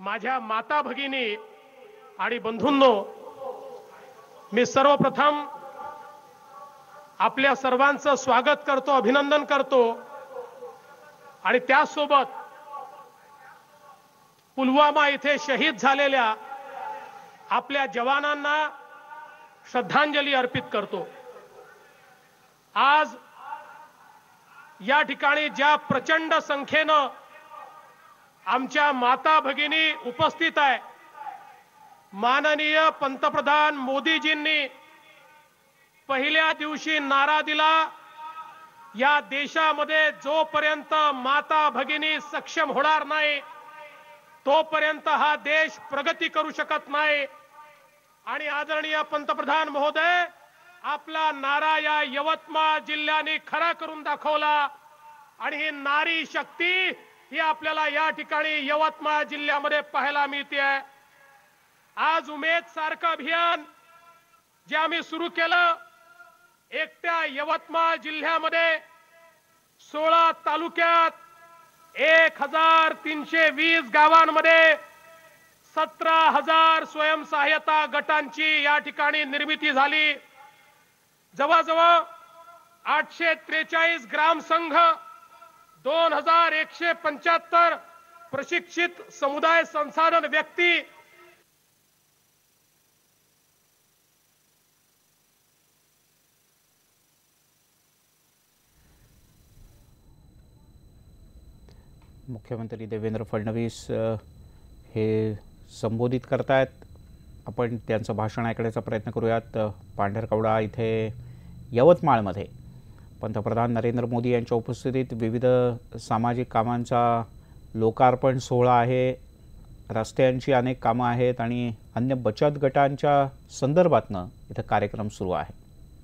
माझ्या माता भगिनी आणि बंधूंनो, मी सर्वप्रथम आपल्या सर्वांचं स्वागत करतो, अभिनंदन करतो आणि त्यासोबत पुलवामा इथे शहीद झालेल्या आपल्या जवानांना श्रद्धांजली अर्पित करतो। आज या ठिकाणी ज्या प्रचंड संख्येनं आमच्या माता भगिनी उपस्थित आहे, माननीय पंतप्रधान मोदीजींनी पहिल्या दिवशी नारा दिला, या देशामध्ये जोपर्यंत माता भगिनी सक्षम होणार नाही तोपर्यंत हा देश प्रगती करू शकत नाही। आणि आदरणीय पंतप्रधान महोदय, आपला नारा या यवतमाळ जिल्ह्याने खरा करून दाखवला आणि ही नारी शक्ती ही आपल्याला या ठिकाणी यवतमाळ जिल्ह्यामध्ये पाहायला मिळते। आज उमेद सारखं अभियान जे आम्ही सुरू केलं, एकट्या यवतमाळ जिल्ह्यामध्ये 16 तालुक्यात 1320 गावांमध्ये 17,000 स्वयंसहायता गटांची या ठिकाणी निर्मिती झाली। जवळजवळ 843 ग्रामसंघ, 2175 प्रशिक्षित समुदाय संसाधन व्यक्ती, मुख्यमंत्री देवेंद्र फडणवीस हे संबोधित करतायत। आपण त्यांचं भाषण ऐकण्याचा प्रयत्न करूयात। पांढरकवडा इथे यवतमाळमध्ये पंतप्रधान नरेंद्र मोदी यांच्या उपस्थितीत विविध सामाजिक कामांचा लोकार्पण सोहळा आहे, रस्त्यांची अनेक कामं आहेत आणि अन्य बचत गटांच्या संदर्भातनं इथं कार्यक्रम सुरू आहे।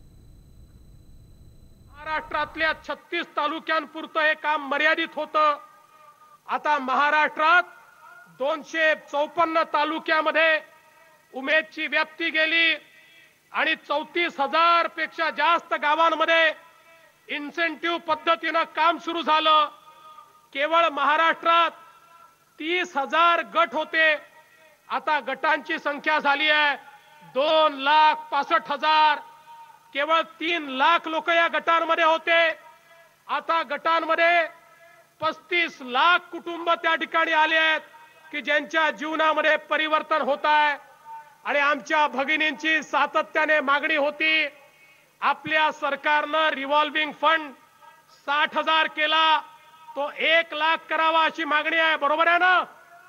महाराष्ट्रातल्या 36 तालुक्यांपुरतं हे काम मर्यादित होतं। आता महाराष्ट्रात 254 तालुक्यामध्ये उमेदची व्याप्ती गेली आणि 34,000 पेक्षा जास्त गावांमध्ये इन्सेंटिव्ह पद्धतीनं काम सुरू झालं। केवळ महाराष्ट्रात 30,000 गट होते, आता गटांची संख्या झाली आहे 2,65,000। केवळ 3 लाख लोक या गटांमध्ये होते, आता गटांमध्ये 35 लाख कुटुंब त्या ठिकाणी आले आहेत की ज्यांच्या जीवनामध्ये परिवर्तन होत आहे। आणि आमच्या भगिनींची सातत्याने मागणी होती, आपल्या सरकारनं रिव्हॉल्विंग फंड 60,000 केला, तो 1 लाख करावा अशी मागणी आहे। बरोबर आहे ना?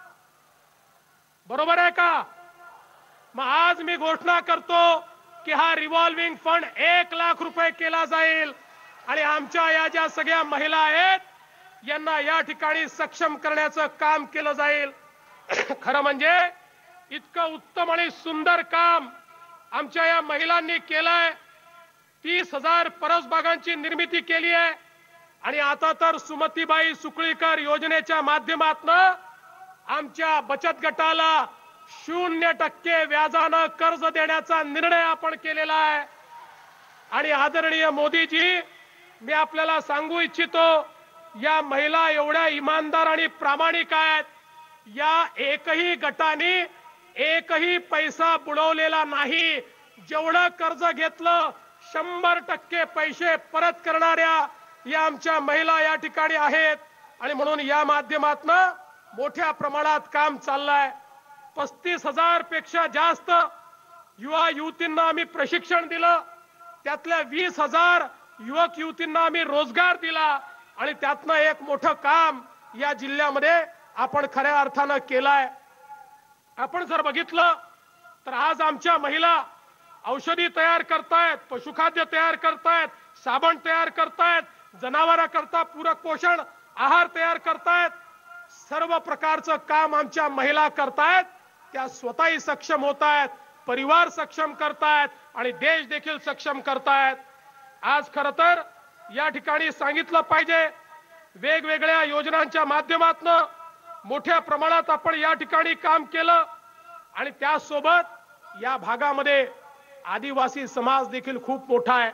बरोबर आहे का? मग आज मी घोषणा करतो की हा रिव्हॉल्विंग फंड 1 लाख रुपये केला जाईल आणि आमच्या या ज्या सगळ्या महिला आहेत यांना या ठिकाणी सक्षम करण्याचं काम केलं जाईल। खरं म्हणजे इतकं उत्तम आणि सुंदर काम आमच्या या महिलांनी केलंय। 30,000 परसबागांची निर्मिती केली आहे आणि आता तर सुमतीबाई सुकळीकर योजनेच्या माध्यमातून आमच्या बचत गटाला 0% व्याजानं कर्ज देण्याचा निर्णय आपण केलेला आहे। आणि आदरणीय मोदीजी, मी आपल्याला सांगू इच्छितो, या महिला एवढ्या इमानदार आणि प्रामाणिक आहेत, या एकही गटाने एकही पैसा बुडवलेला नाही। जेवढं कर्ज घेतलं 100% पैसे परत करणाऱ्या या आमच्या महिला या ठिकाणी आहेत आणि म्हणून या माध्यमातून मोठ्या प्रमाणात काम चाललंय। 35,000 पेक्षा जास्त युवा युवतींना आम्ही प्रशिक्षण दिलं, त्यातल्या 20,000 युवक युवतींना आम्ही रोजगार दिला आणि त्यातनं एक मोठं काम या जिल्ह्यामध्ये आपण खऱ्या अर्थानं केलंय। आपण जर बघितलं तर आज आमच्या महिला औषधी तयार करतायत, पशुखाद्य तयार करतायत, साबण तयार करतायत, जनावरांकरता पूरक पोषण आहार तयार करतायत। सर्व प्रकारचं काम आमच्या महिला करतायत, त्या स्वतःही सक्षम होतायत, परिवार सक्षम करतायत आणि देश देखील सक्षम करतायत। आज खरं तर या ठिकाणी सांगितलं पाहिजे, वेगवेगळ्या योजनांच्या माध्यमातून मोठ्या प्रमाणात आपण या ठिकाणी काम केलं आणि त्यासोबत या भागामध्ये आदिवासी समाज देखील खूप मोठा आहे।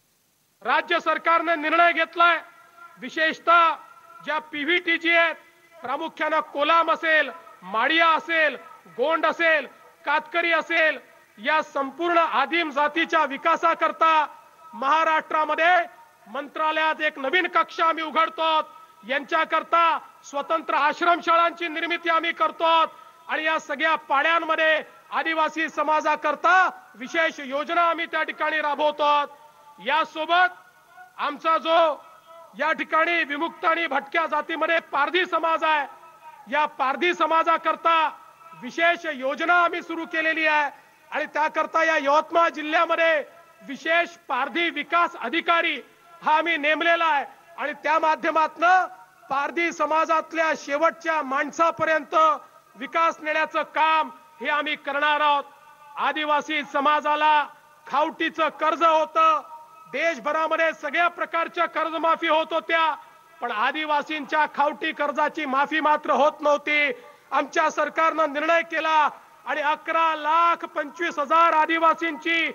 राज्य सरकारने निर्णय घेतलाय, विशेषतः ज्या पीव्हीटीजी आहेत प्रामुख्यानं कोलाम असेल, माडिया असेल, गोंड असेल, कातकरी असेल, या संपूर्ण आदिम जातीच्या विकासाकरता महाराष्ट्रामध्ये मंत्रालयात एक नवीन कक्ष आम्ही उघडतो. यांच्याकरता स्वतंत्र आश्रमशाळांची निर्मिती आम्ही करतो आणि या सगळ्या पाड्यांमध्ये आदिवासी समाजाकरता विशेष योजना आम्ही त्या ठिकाणी राबवतो. यासोबत आमचा जो या ठिकाणी विमुक्त आणि भटक्या जातीमध्ये पारधी समाज आहे, या पारधी समाजाकरता विशेष योजना आम्ही सुरू केलेली आहे आणि त्याकरता या यवतमाळ जिल्ह्यामध्ये विशेष पारधी विकास अधिकारी हा आम्ही नेमलेला आहे आणि त्या माध्यमातून पारधी समाजातल्या शेवटच्या माणसापर्यंत विकास नेण्याचं काम हे आम्ही करणार आहोत. आदिवासी समाजाला खावटीचं कर्ज होतं, देशभरामध्ये सगळ्या प्रकारच्या कर्जमाफी होत होत्या, पण आदिवासींच्या खावटी कर्जाची माफी मात्र होत नव्हती. आमच्या सरकारनं निर्णय केला आणि 11,25,000 आदिवासींची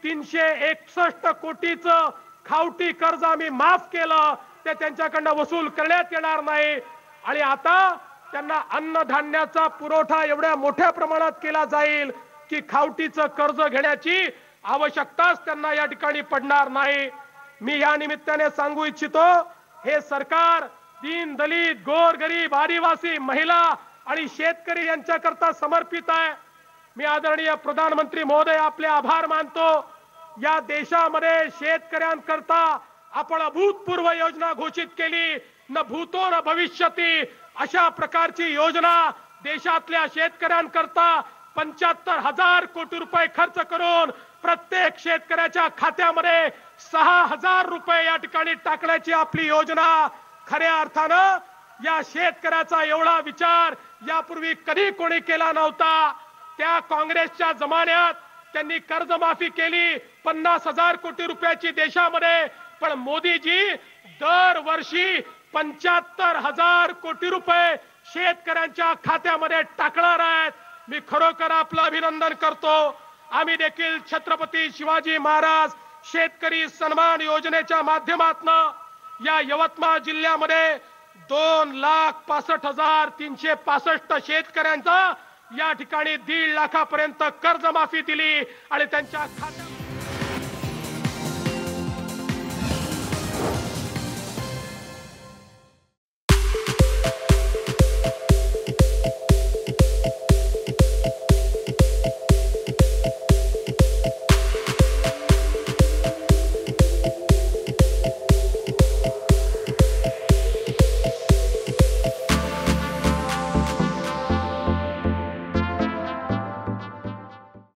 361 कोटीचं खावटी कर्ज आम्ही माफ केलं. ते त्यांच्याकडनं वसूल करण्यात येणार नाही आणि आता त्यांना अन्नधान्याचा पुरवठा एवढ्या मोठ्या प्रमाणात केला जाईल की खावटीचं कर्ज घेण्याची आवश्यकताच त्यांना या ठिकाणी पडणार नाही. मी या निमित्ताने सांगू इच्छितो, हे सरकार दीन दलित, गोरगरीब, आदिवासी, महिला आणि शेतकरी यांच्याकरता समर्पित आहे. मी आदरणीय प्रधानमंत्री महोदय आपले आभार मानतो. या देशामध्ये शेतकऱ्यांकरता आपण अभूतपूर्व योजना घोषित केली. न भूतो न भविष्यती अशा प्रकारची योजना देशातल्या शेतकऱ्यांकरता 75,000 कोटी रुपये खर्च करून प्रत्येक शेतकऱ्याच्या खात्यामध्ये 6,000 रुपये या ठिकाणी टाकण्याची आपली योजना. खऱ्या अर्थानं या शेतकऱ्याचा एवढा विचार यापूर्वी कधी कोणी केला नव्हता. त्या काँग्रेसच्या जमान्यात त्यांनी कर्जमाफी केली 50,000 कोटी रुपयाची देशामध्ये, पण मोदीजी दरवर्षी 75,000 कोटी रुपये शेतकऱ्यांच्या खात्यामध्ये टाकणार आहेत. मी खरोखर आपलं अभिनंदन करतो. आम्ही देखील छत्रपती शिवाजी महाराज शेतकरी सन्मान योजनेच्या माध्यमातून या यवतमाळ जिल्ह्यामध्ये 2,65,365 शेतकऱ्यांचा या ठिकाणी 1.5 लाखापर्यंत कर्जमाफी दिली आणि त्यांच्या खात्यात